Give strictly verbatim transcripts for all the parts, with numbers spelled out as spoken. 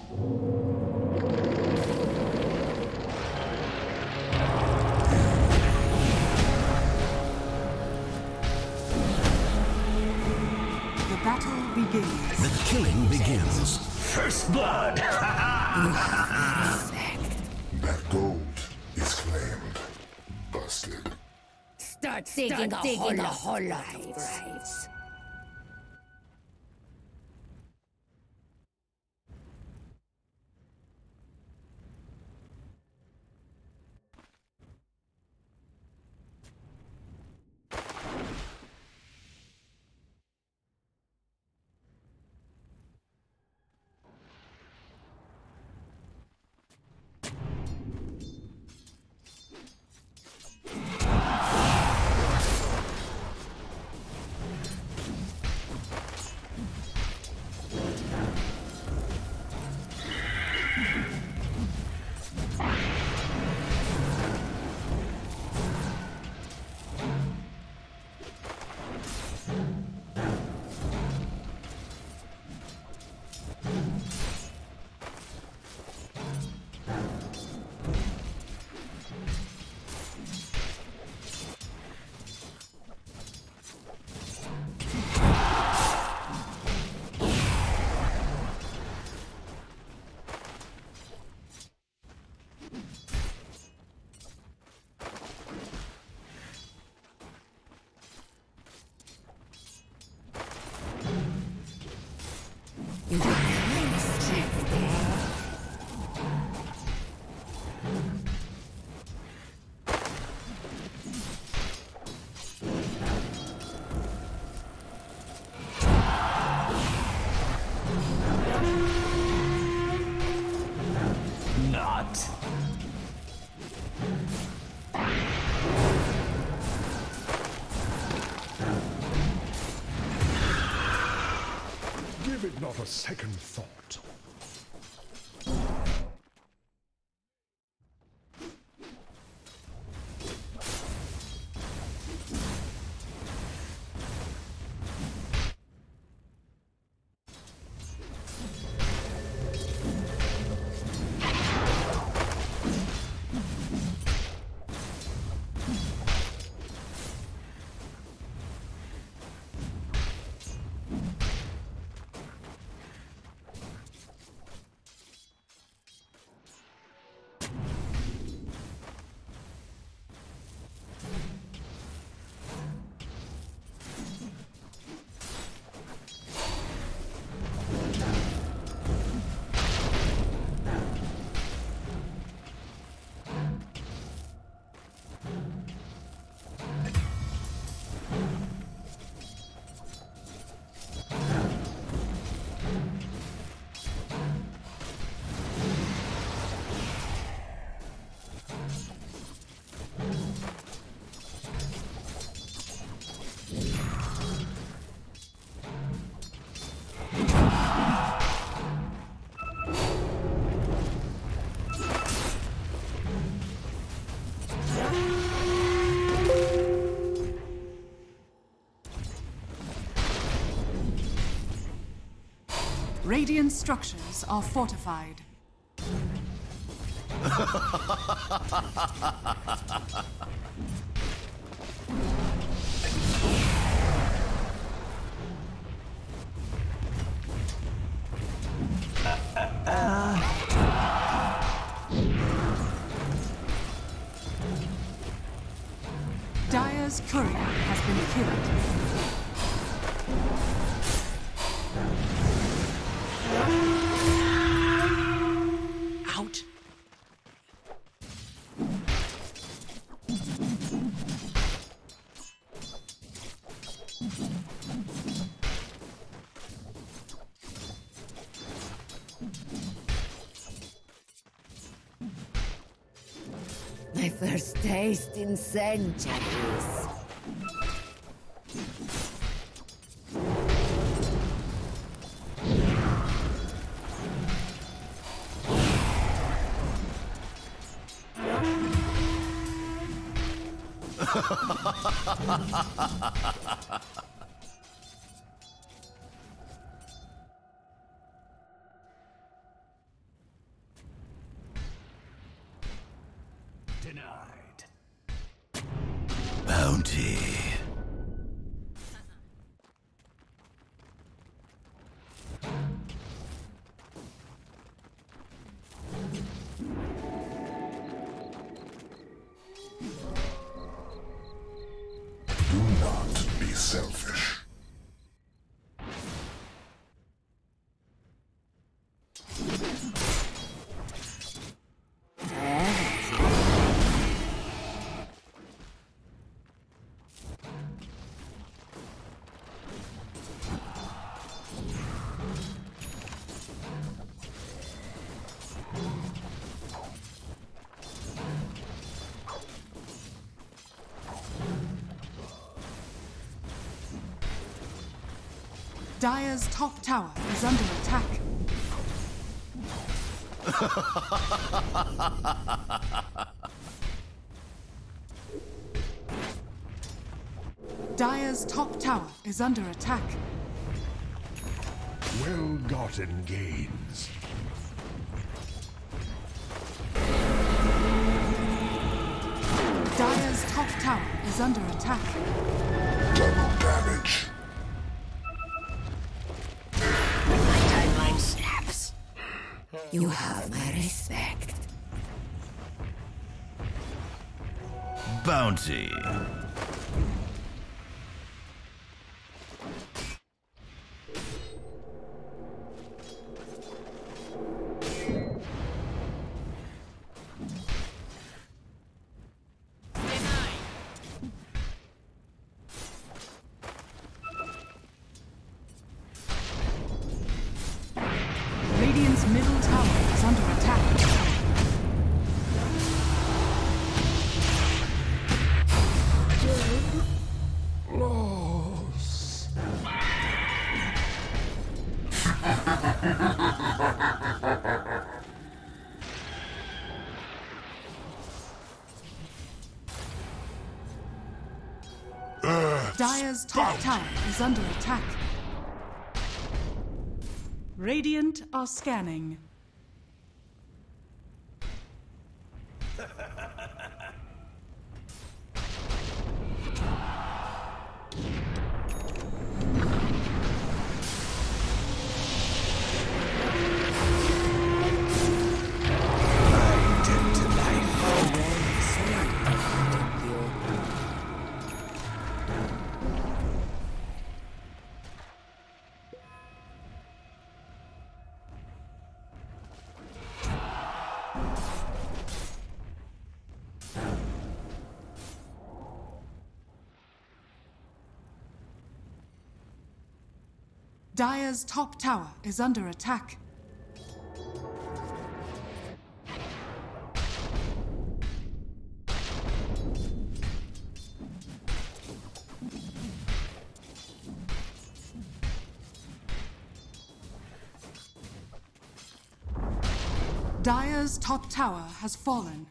The battle begins. The killing begins. First blood! That gold is claimed. Busted. Start digging, Start a, digging whole a whole lot of graves. Not a second thought. Radiant structures are fortified. Dire's courier has been killed. Out. My first taste in centuries. Denied. Bounty. Do not be selfish. Dire's top tower is under attack. Dire's top tower is under attack. Well-gotten gains. Dire's top tower is under attack. Double damage. Timeline snaps. You have my respect. Bounty. Radiant's middle tower is under attack. Loss. Dire's top tower is under attack. Radiant are scanning. Dire's top tower is under attack. Dire's top tower has fallen.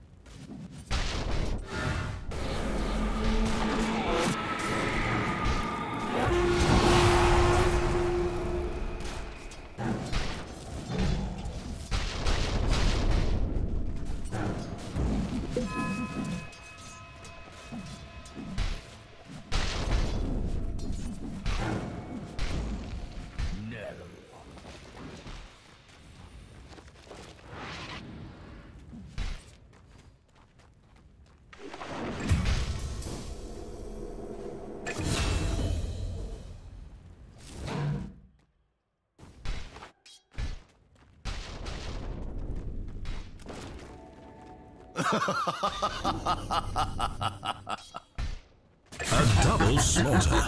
A double slaughter.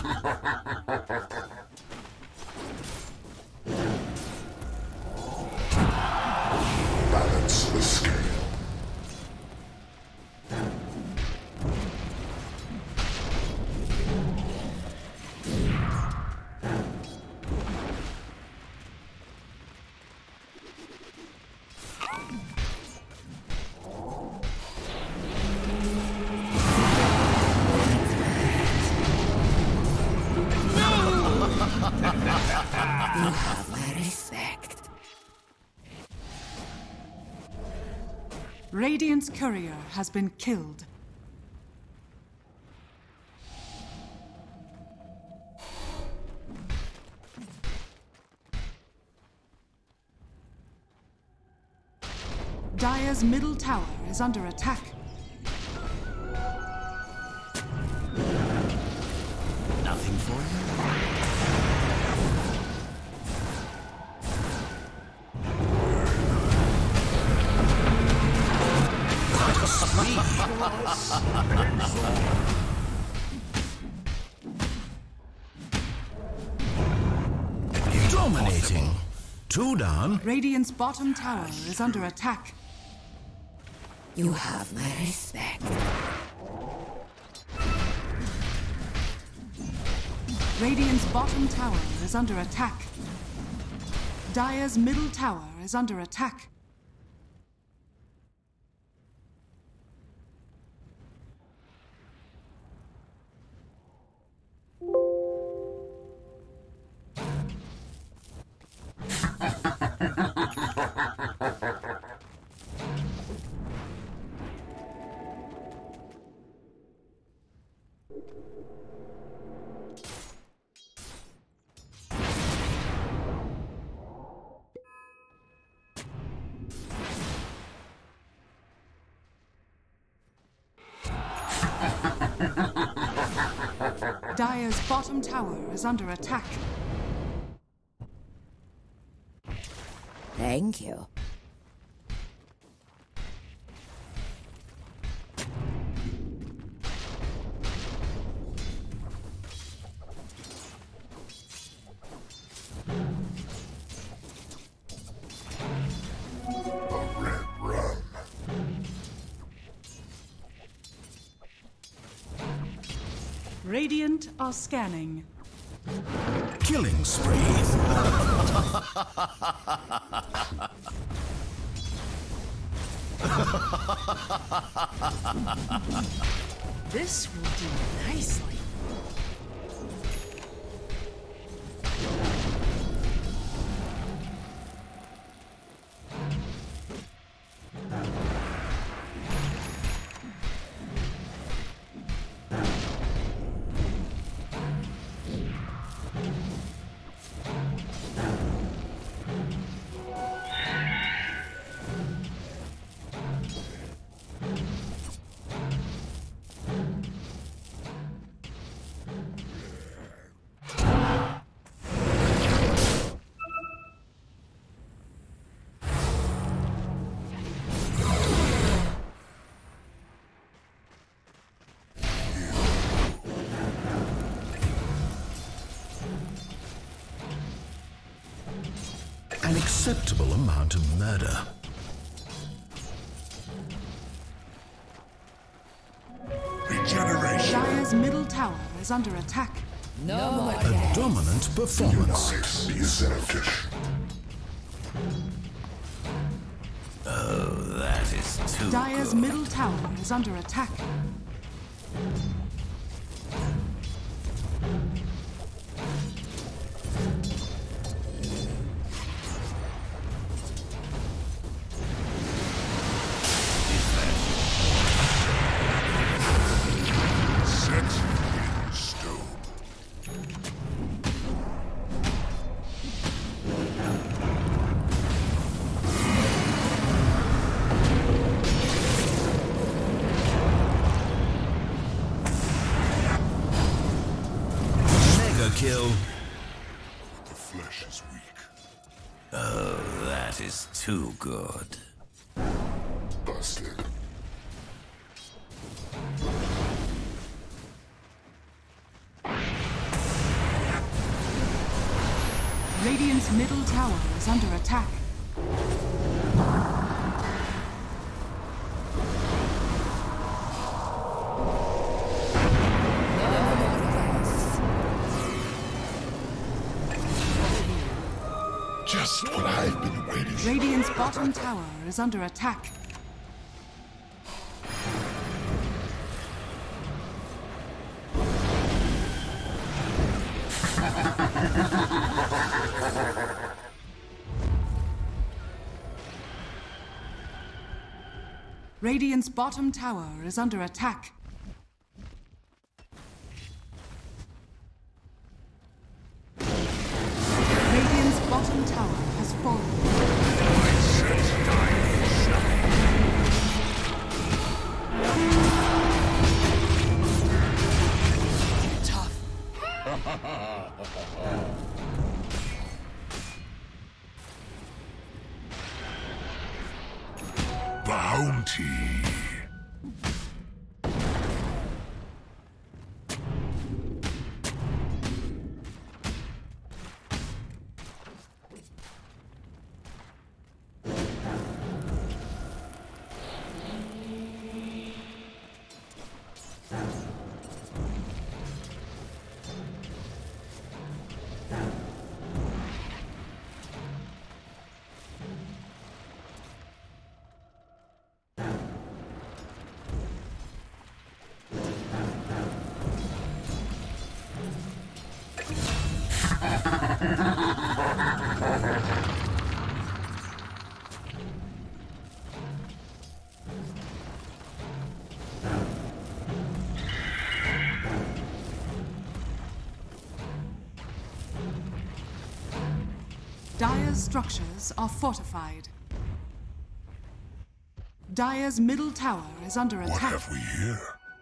Balance the scale. Radiant's courier has been killed. Dire's middle tower is under attack. Nothing for you? What a speed! Dominating. Two down. Radiant's bottom tower is under attack. You have my respect. Radiant's bottom tower is under attack. Dire's middle tower is under attack. Dire's bottom tower is under attack. Thank you. A red rum. Radiant are scanning. Killing spree. This will do nicely. An acceptable amount of murder. Regeneration. Dire's middle tower is under attack. No more A death. dominant performance. Not be selfish. Oh, that is too Dire's good. middle tower is under attack. Set in stone. Mega kill. The flesh is weak. Oh, that is too good. Busted. Radiant's middle tower is under attack. Just what I've been waiting for. Radiant's bottom tower is under attack. Radiant's bottom tower is under attack. Radiant's bottom tower has fallen. Bounty. Dire's structures are fortified. Dire's middle tower is under What attack. have we here?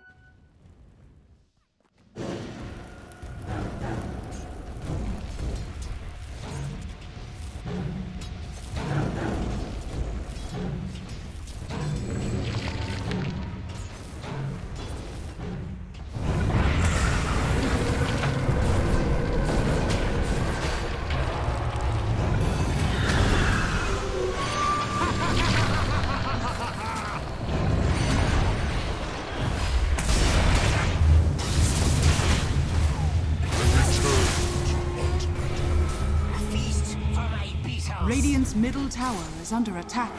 Radiant's middle tower is under attack.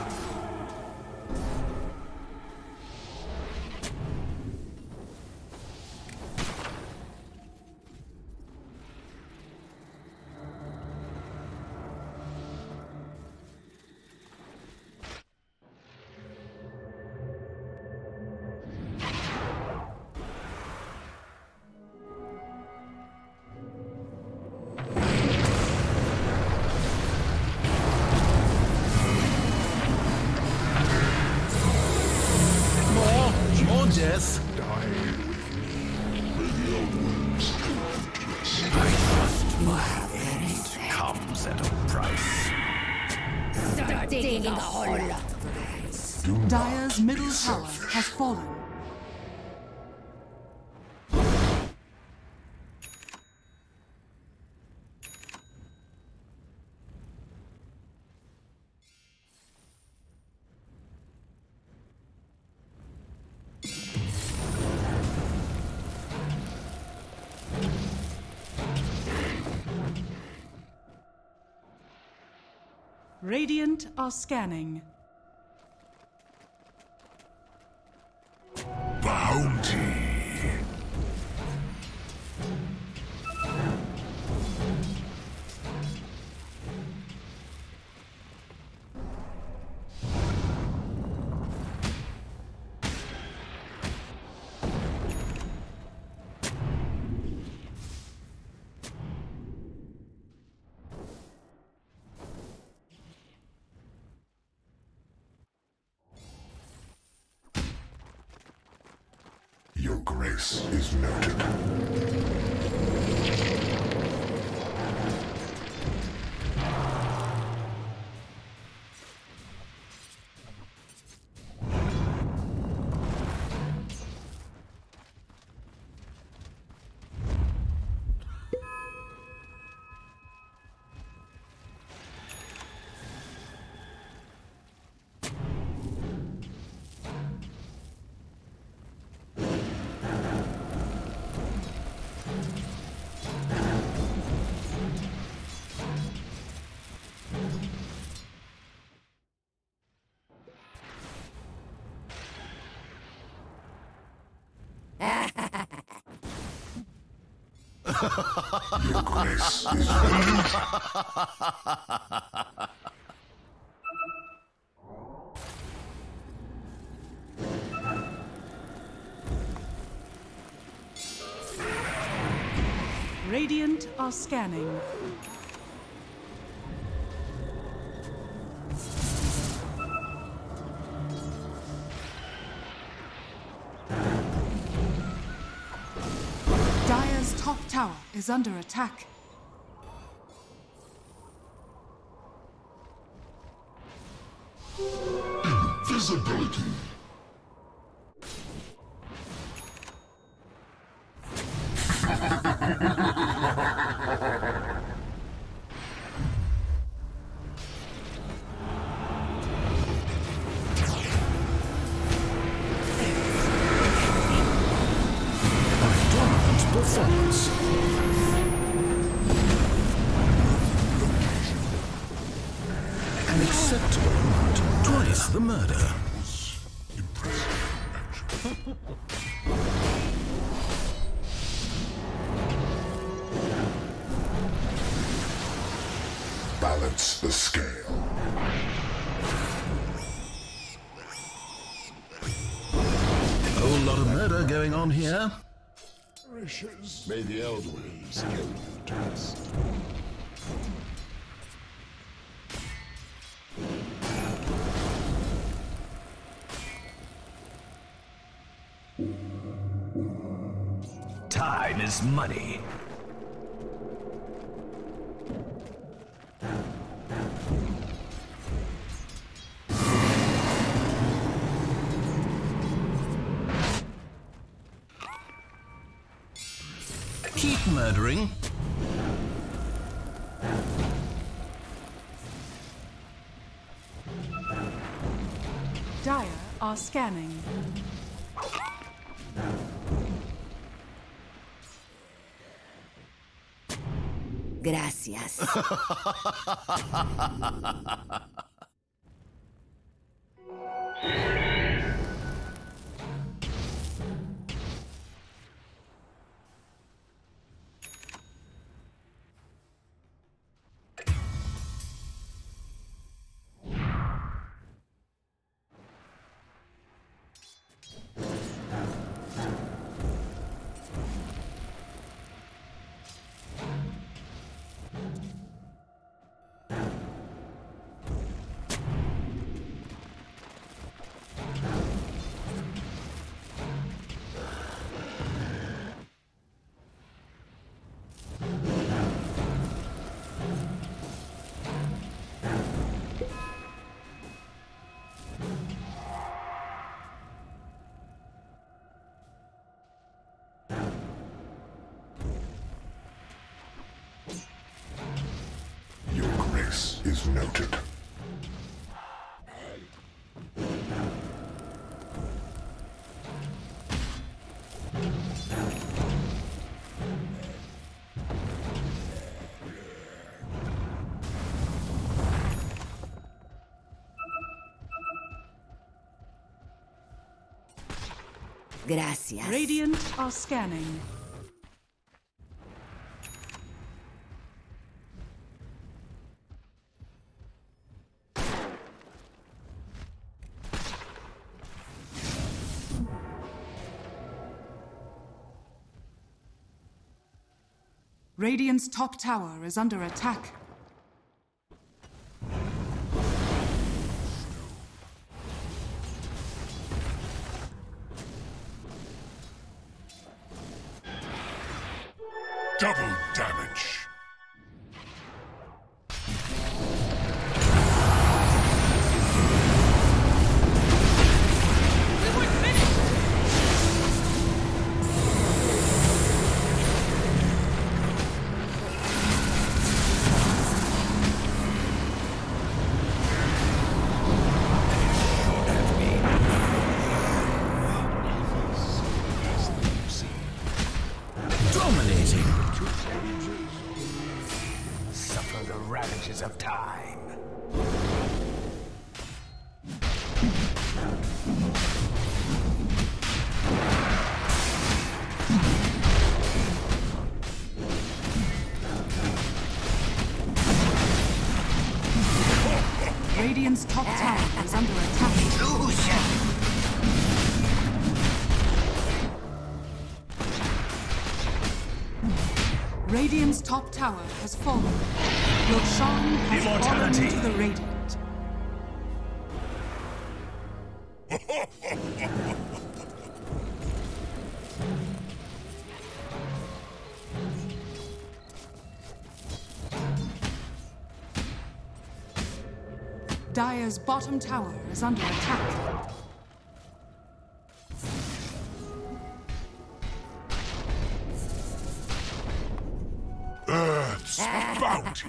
Yes. My aid comes at a price. Start digging a hole. Dire's middle tower has fallen. Radiant are scanning. Bounty. Your grace is noted. Your grace is noted. Radiant are scanning. Dire's top tower is under attack. Invisibility. Performance. An acceptable amount. Twice the murder. Balance the scale. Whole lot of murder going on here. May the Elder Ones go to us. Time is money. Keep murdering. Dire are scanning. Gracias. Is noted. Gracias. Radiant are scanning. Radiant's top tower is under attack. Double damage. Dominating. Suffer the ravages of time. Radiant's top tower is under attack. Radiant's top tower has fallen. Roshan has Immortality. fallen to the Radiant. Dire's bottom tower is under attack. Earth's bounty.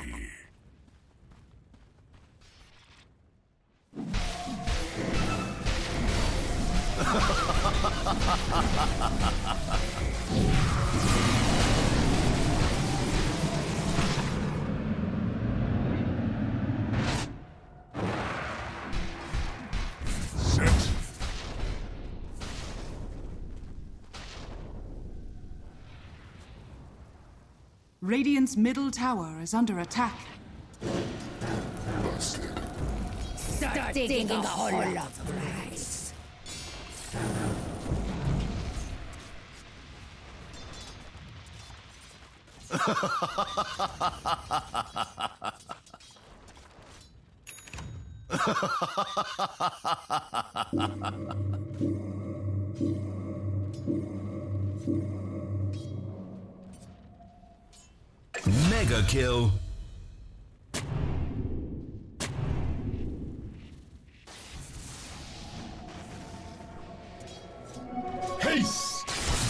Set. Radiant's middle tower is under attack. Busted. Start digging a hole of rice. Mega kill. Haste.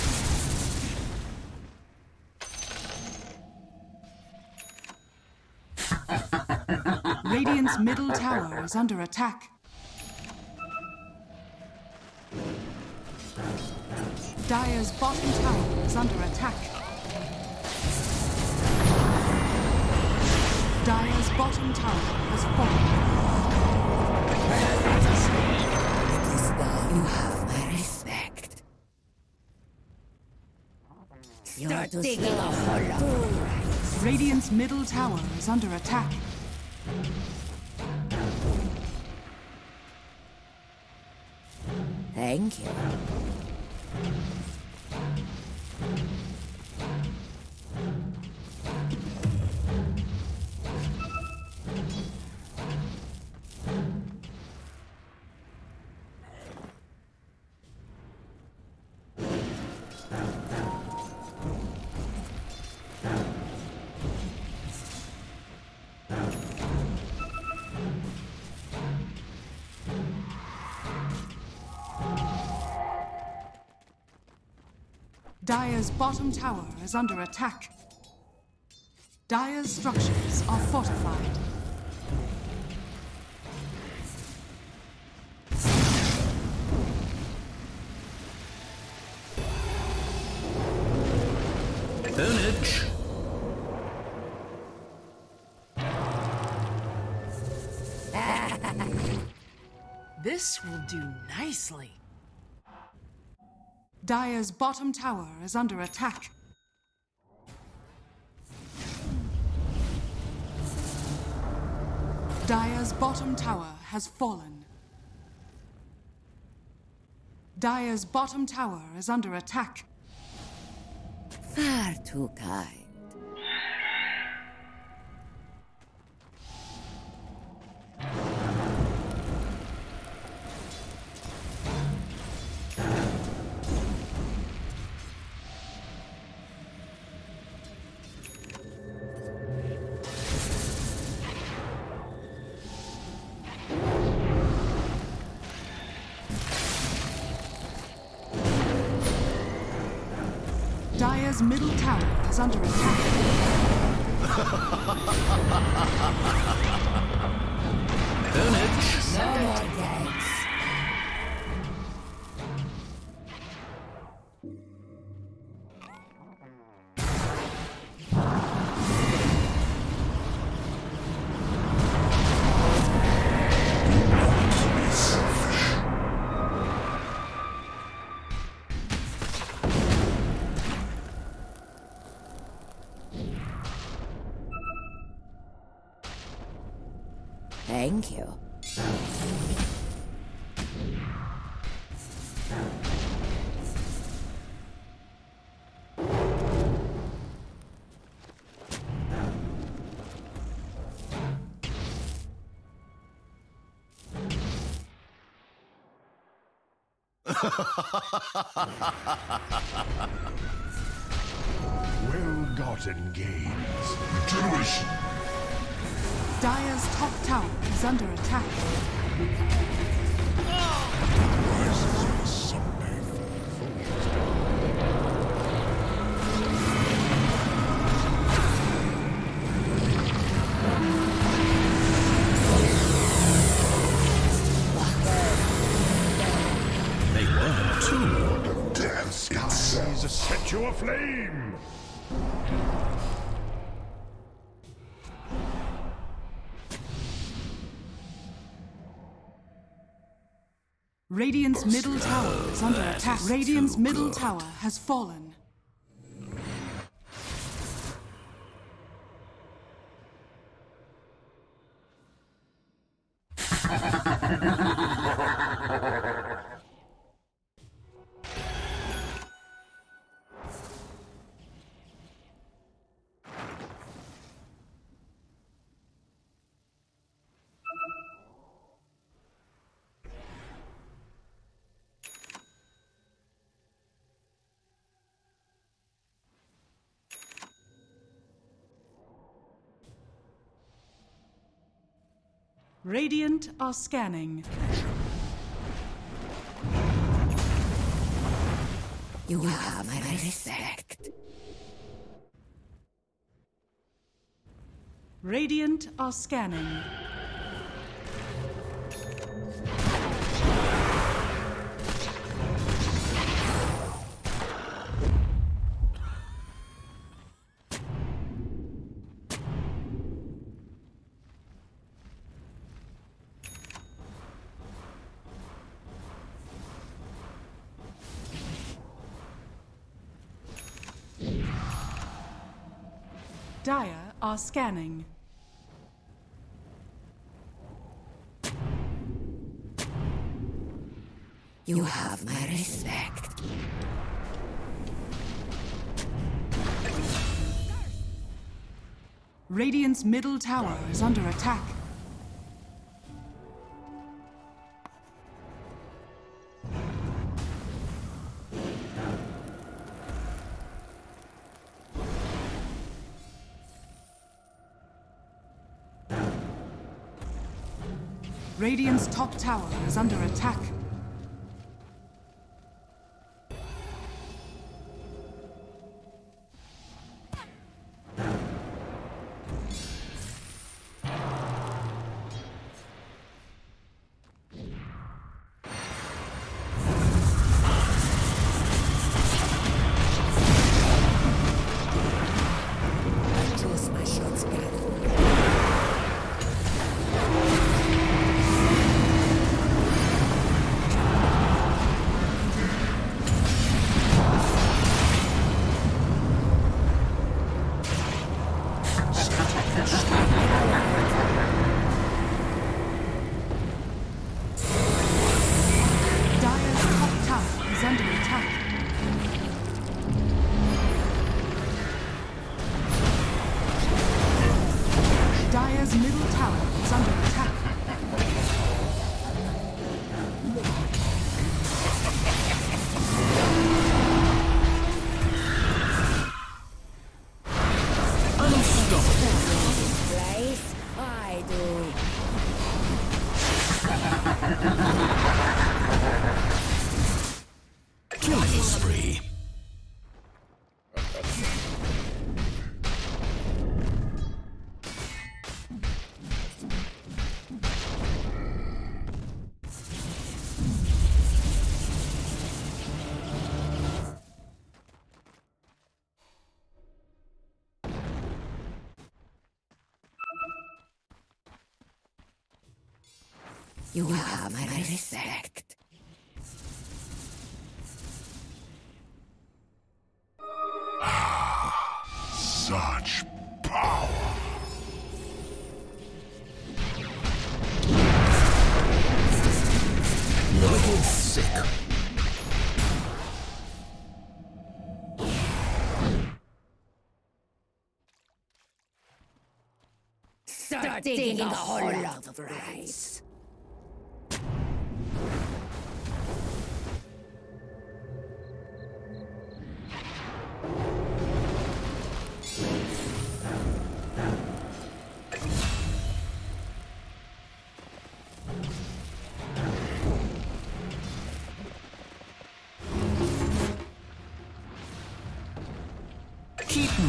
Radiant's middle tower is under attack. Dire's bottom tower is under attack. Dire's bottom tower has fallen. It is now you have my respect. Start digging a hole of rice. Radiant's middle tower is under attack. Thank you. Dire's bottom tower is under attack. Dire's structures are fortified. Turnage. This will do nicely. Dire's bottom tower is under attack. Dire's bottom tower has fallen. Dire's bottom tower is under attack. Far too kind. Dire's middle tower is under attack. Turnage. No more thanks. Thank you. Well-gotten gains. Regeneration. Dire's top tower is under attack. Someday They were too. death skies set you aflame. Radiant's middle tower is under that attack. is Radiant's too middle good. tower has fallen. Radiant are scanning. You have my respect. Radiant are scanning. Dire are scanning. You have my respect. Radiant's middle tower is under attack. Radiant's top tower is under attack. I chose my shots carefully. Dire's top tower is under attack. Dire's middle tower is under attack. Place? I do. Killing spree. You have my respect. Such power. Little sick. Start digging a whole lot of rice.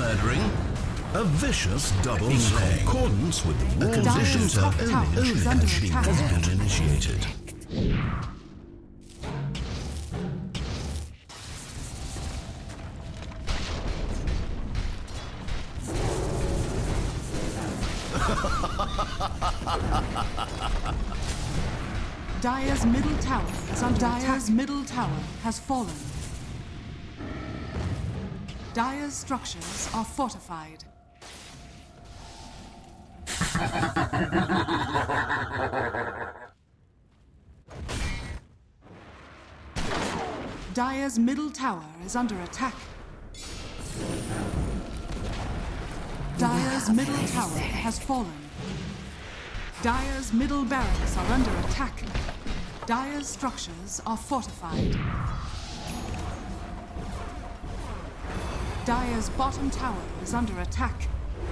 murdering. A vicious double slay. In accordance with the rules, conditions are only achieved has been initiated. Dire's middle tower is under attack. Dire's middle tower has fallen. Dire's structures are fortified. Dire's middle tower is under attack. Dire's middle tower has fallen. Dire's middle barracks are under attack. Dire's structures are fortified. Dire's bottom tower is under attack.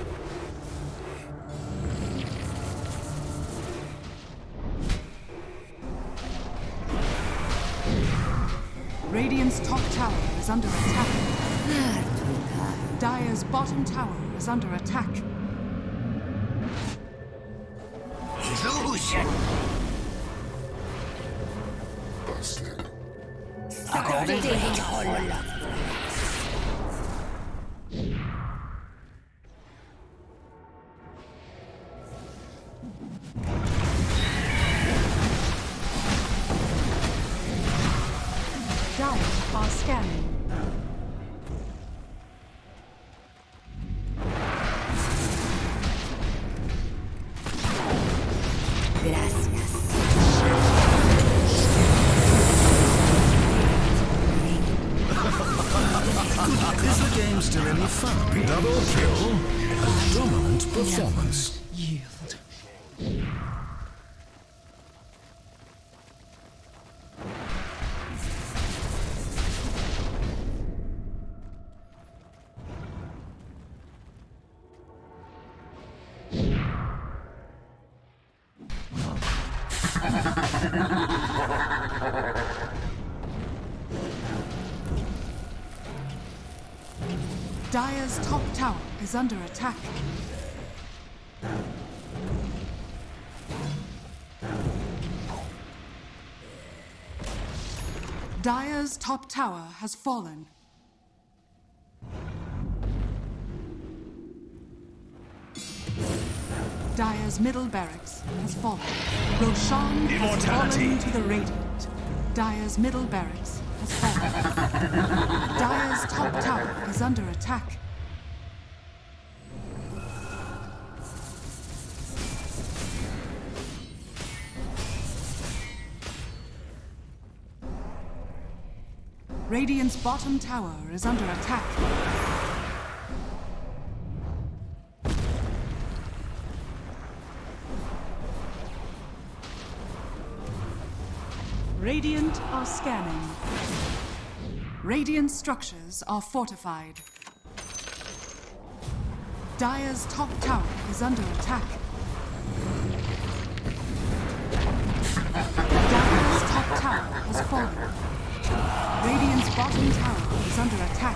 Radiant's top tower is under attack. Dire's bottom tower is under attack. Illusion! Busted. Dire are scanning. Is the game still any fun? Double kill, a dominant performance. Yield. Dire's top tower is under attack. Dire's top tower has fallen. Dire's middle barracks has fallen. Roshan has fallen to the Radiant. Dire's middle barracks has fallen. Dire's top tower is under attack. Radiant's bottom tower is under attack. Radiant are scanning. Radiant structures are fortified. Dire's top tower is under attack. Dire's top tower has fallen. Radiant's bottom tower is under attack.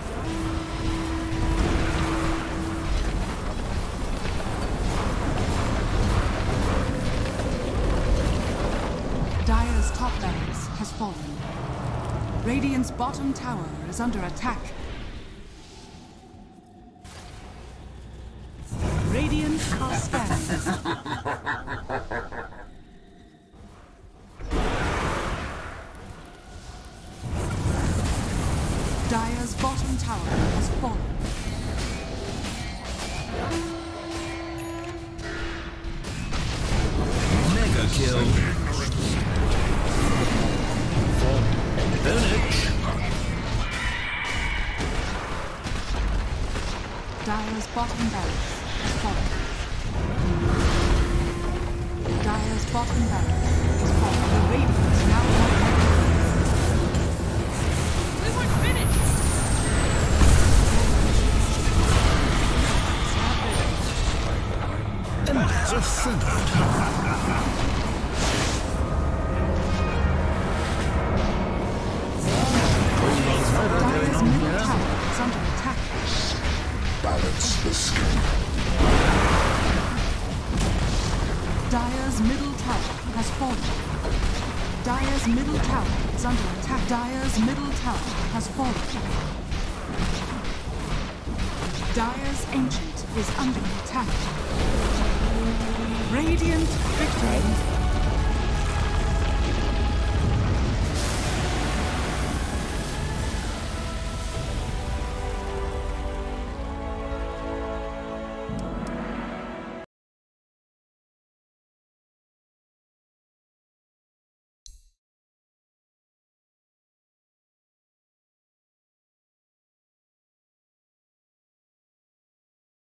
Dire's top barracks has fallen. Radiant's bottom tower is under attack. Radiant are scanning. Dire's bottom tower has fallen. Mega kill. Village. Dire's bottom barracks has fallen. Dire's bottom barracks has fallen. The Radiant now have We weren't finished! Embers of Thundered. Dire's middle tower is under attack. Dire's middle tower is under attack. Dire's middle tower has fallen. Dire's ancient is under attack. Radiant victory.